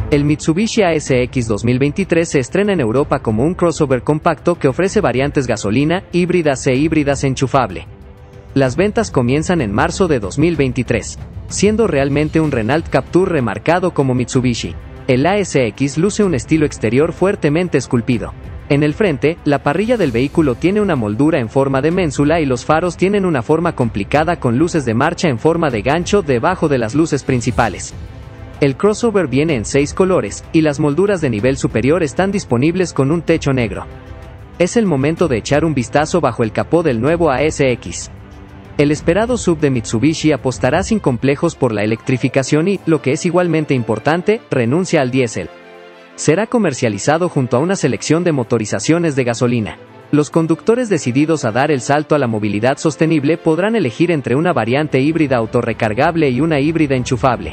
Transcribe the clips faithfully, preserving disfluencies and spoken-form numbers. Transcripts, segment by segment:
El Mitsubishi A S X dos mil veintitrés se estrena en Europa como un crossover compacto que ofrece variantes gasolina, híbridas e híbridas enchufable. Las ventas comienzan en marzo de dos mil veintitrés, siendo realmente un Renault Captur remarcado como Mitsubishi. El A S X luce un estilo exterior fuertemente esculpido. En el frente, la parrilla del vehículo tiene una moldura en forma de ménsula y los faros tienen una forma complicada con luces de marcha en forma de gancho debajo de las luces principales. El crossover viene en seis colores, y las molduras de nivel superior están disponibles con un techo negro. Es el momento de echar un vistazo bajo el capó del nuevo A S X. El esperado S U V de Mitsubishi apostará sin complejos por la electrificación y, lo que es igualmente importante, renuncia al diésel. Será comercializado junto a una selección de motorizaciones de gasolina. Los conductores decididos a dar el salto a la movilidad sostenible podrán elegir entre una variante híbrida autorrecargable y una híbrida enchufable.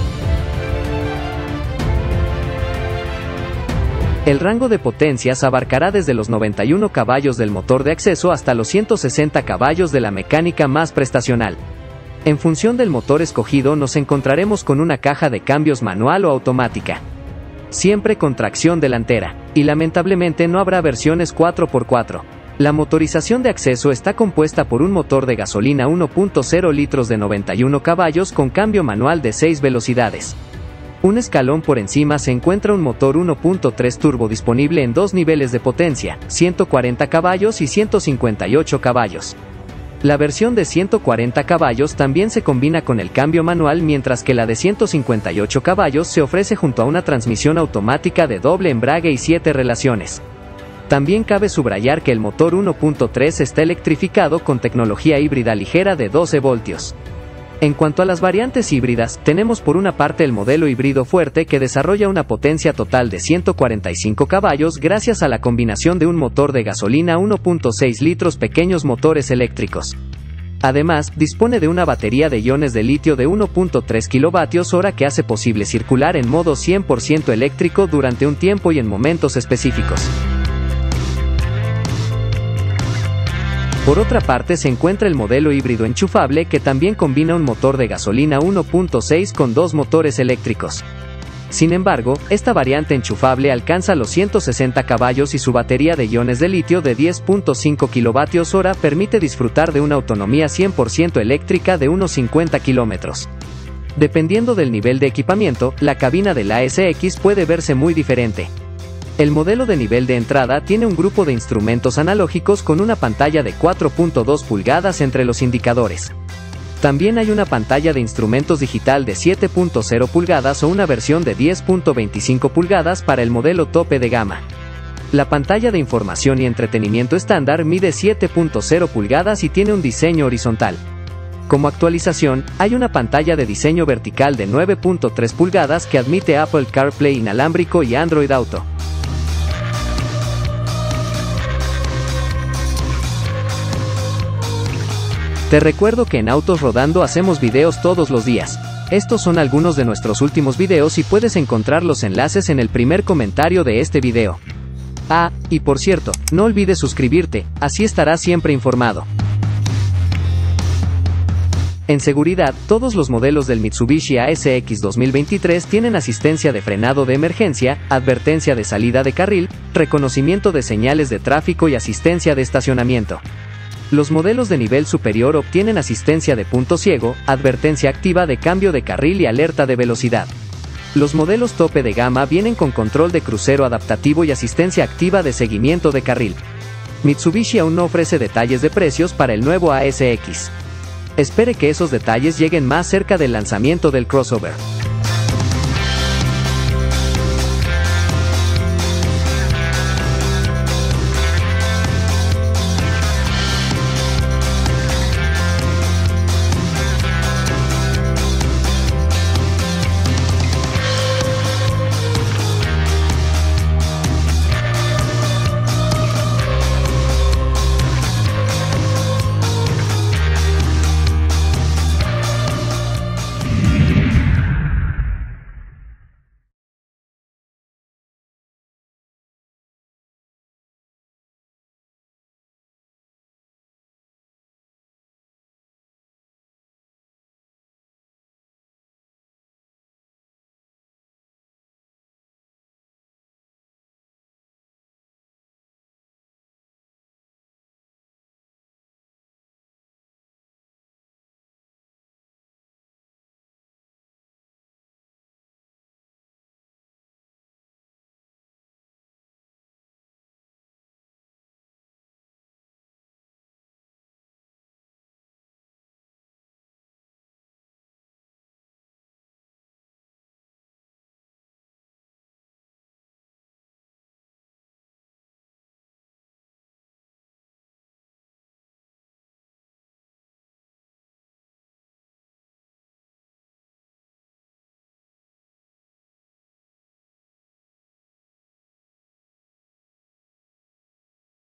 El rango de potencias abarcará desde los noventa y uno caballos del motor de acceso hasta los ciento sesenta caballos de la mecánica más prestacional. En función del motor escogido nos encontraremos con una caja de cambios manual o automática, siempre con tracción delantera, y lamentablemente no habrá versiones cuatro por cuatro. La motorización de acceso está compuesta por un motor de gasolina uno punto cero litros de noventa y uno caballos con cambio manual de seis velocidades. Un escalón por encima se encuentra un motor uno punto tres turbo disponible en dos niveles de potencia, ciento cuarenta caballos y ciento cincuenta y ocho caballos. La versión de ciento cuarenta caballos también se combina con el cambio manual, mientras que la de ciento cincuenta y ocho caballos se ofrece junto a una transmisión automática de doble embrague y siete relaciones. También cabe subrayar que el motor uno punto tres está electrificado con tecnología híbrida ligera de doce voltios. En cuanto a las variantes híbridas, tenemos por una parte el modelo híbrido fuerte que desarrolla una potencia total de ciento cuarenta y cinco caballos gracias a la combinación de un motor de gasolina uno punto seis litros pequeños motores eléctricos. Además, dispone de una batería de iones de litio de uno punto tres kilovatios hora que hace posible circular en modo cien por ciento eléctrico durante un tiempo y en momentos específicos. Por otra parte se encuentra el modelo híbrido enchufable que también combina un motor de gasolina uno punto seis con dos motores eléctricos. Sin embargo, esta variante enchufable alcanza los ciento sesenta caballos y su batería de iones de litio de diez punto cinco kilovatios hora permite disfrutar de una autonomía cien por ciento eléctrica de unos cincuenta kilómetros. Dependiendo del nivel de equipamiento, la cabina del A S X puede verse muy diferente. El modelo de nivel de entrada tiene un grupo de instrumentos analógicos con una pantalla de cuatro punto dos pulgadas entre los indicadores. También hay una pantalla de instrumentos digital de siete punto cero pulgadas o una versión de diez punto veinticinco pulgadas para el modelo tope de gama. La pantalla de información y entretenimiento estándar mide siete punto cero pulgadas y tiene un diseño horizontal. Como actualización, hay una pantalla de diseño vertical de nueve punto tres pulgadas que admite Apple CarPlay inalámbrico y Android Auto. Te recuerdo que en Autos Rodando hacemos videos todos los días. Estos son algunos de nuestros últimos videos y puedes encontrar los enlaces en el primer comentario de este video. Ah, y por cierto, no olvides suscribirte, así estarás siempre informado. En seguridad, todos los modelos del Mitsubishi A S X dos mil veintitrés tienen asistencia de frenado de emergencia, advertencia de salida de carril, reconocimiento de señales de tráfico y asistencia de estacionamiento. Los modelos de nivel superior obtienen asistencia de punto ciego, advertencia activa de cambio de carril y alerta de velocidad. Los modelos tope de gama vienen con control de crucero adaptativo y asistencia activa de seguimiento de carril. Mitsubishi aún no ofrece detalles de precios para el nuevo A S X. Espere que esos detalles lleguen más cerca del lanzamiento del crossover.